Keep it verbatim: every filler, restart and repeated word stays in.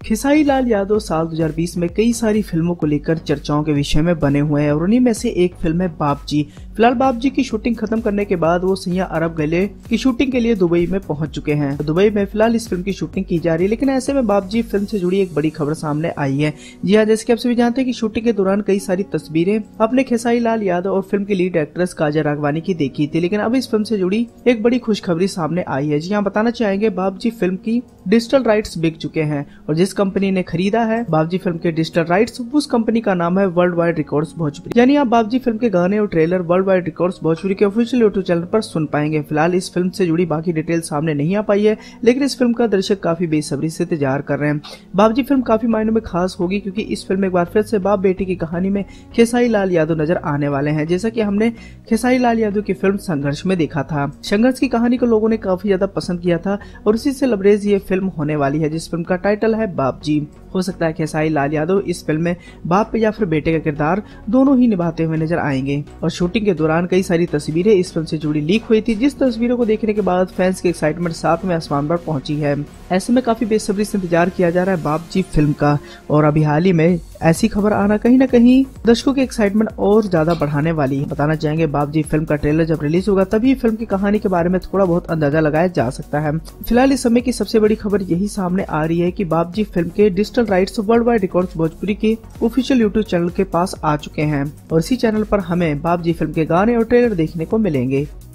खेसारी लाल यादव साल दो हज़ार बीस में कई सारी फिल्मों को लेकर चर्चाओं के विषय में बने हुए हैं और उन्हीं में से एक फिल्म है बाप जी। फिलहाल बाप जी की शूटिंग खत्म करने के बाद वो सैया अरब गले की शूटिंग के लिए दुबई में पहुंच चुके हैं। तो दुबई में फिलहाल इस फिल्म की शूटिंग की जा रही है, लेकिन ऐसे में बाप जी फिल्म से जुड़ी एक बड़ी खबर सामने आई है। जी हाँ, जैसे कि आप सभी जानते हैं कि शूटिंग के दौरान कई सारी तस्वीरें अपने खेसारी लाल यादव और फिल्म की लीड एक्ट्रेस काजल राघवानी की देखी थी, लेकिन अब इस फिल्म से जुड़ी एक बड़ी खुशखबरी सामने आई है। जी हाँ, बताना चाहेंगे बाप जी फिल्म की डिजिटल राइट्स बिक चुके हैं और जिस कंपनी ने खरीदा है बाप जी फिल्म के डिजिटल राइट्स, उस कंपनी का नाम है वर्ल्ड वाइड रिकॉर्ड्स भोजपुरी। यानी आप बाप जी फिल्म के गाने और trailer world wide records Bhojpuri के ऑफिशियल यूट्यूब चैनल पर सुन पाएंगे। फिलहाल इस फिल्म से जुड़ी बाकी डिटेल सामने नहीं आ पाई है, लेकिन इस फिल्म का दर्शक काफी बेसब्री से इंतजार कर रहे हैं। बाप जी फिल्म काफी मायनों में खास होगी क्योंकि इस फिल्म में एक बार फिर से बाप बेटी की कहानी में खेसारी लाल यादव नजर आने वाले हैं, जैसा कि हमने खेसारी लाल यादव की फिल्म संघर्ष में देखा था। संघर्ष की कहानी को लोगों ने काफी ज्यादा पसंद किया था और उसी से लबरेज ये फिल्म होने वाली है, जिस फिल्म का टाइटल है बाप जी। हो सकता है खेसारी लाल यादव इस फिल्म में बाप या फिर बेटे का किरदार दोनों ही निभाते हुए नजर आएंगे। और शूटिंग के दौरान कई सारी तस्वीरें इस फिल्म से जुड़ी लीक हुई थी, जिस तस्वीरों को देखने के बाद फैंस की एक्साइटमेंट सातवें आसमान पर पहुंची है। ऐसे में काफी बेसब्री से इंतजार किया जा रहा है बाप जी फिल्म का, और अभी हाल ही में ऐसी खबर आना कहीं न कहीं दर्शकों की एक्साइटमेंट और ज्यादा बढ़ाने वाली है। बताना चाहेंगे बाप जी फिल्म का ट्रेलर जब रिलीज होगा तभी फिल्म की कहानी के बारे में थोड़ा बहुत अंदाजा लगाया जा सकता है। फिलहाल इस समय की सबसे बड़ी खबर यही सामने आ रही है कि बाप जी फिल्म के digital rights world wide records Bhojpuri के ऑफिशियल यूट्यूब चैनल के पास आ चुके हैं और इसी चैनल पर हमें बाप जी फिल्म के गाने और ट्रेलर देखने को मिलेंगे।